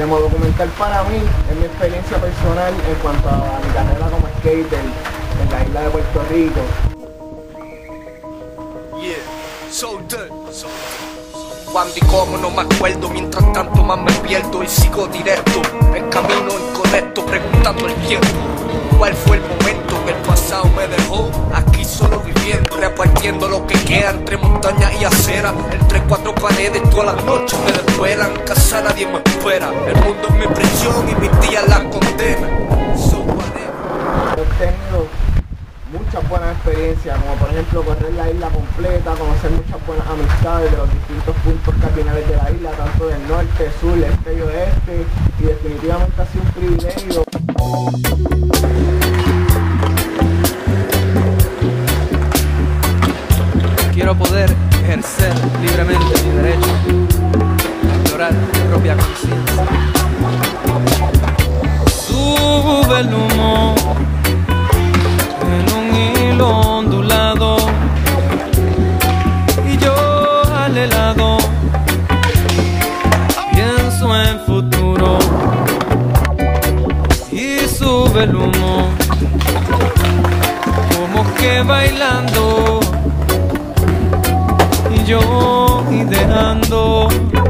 Tema documental para mí es mi experiencia personal en cuanto a mi carrera como skater en la isla de Puerto Rico. Cuándo y cómo no me acuerdo, mientras tanto más me pierdo y sigo directo, el camino incorrecto, preguntando el tiempo. ¿Cuál fue el momento que el pasado me dejó? Aquí solo viviendo, repartiendo lo que queda entre montañas y aceras. Entre cuatro paredes todas las noches me desvelan, en casa nadie me espera. El mundo es mi prisión y mis días la condena. He tenido muchas buenas experiencias, como por ejemplo correr la isla completa, conocer muchas buenas amistades de los distintos puntos cardinales de la isla, tanto del norte, sur, este y oeste, y definitivamente ha sido un privilegio. Quiero poder ejercer libremente mi derecho a explorar mi propia conciencia. Sube el humo en un hilo ondulado y yo al helado pienso en futuro. Y sube el humo como que bailando y yo ideando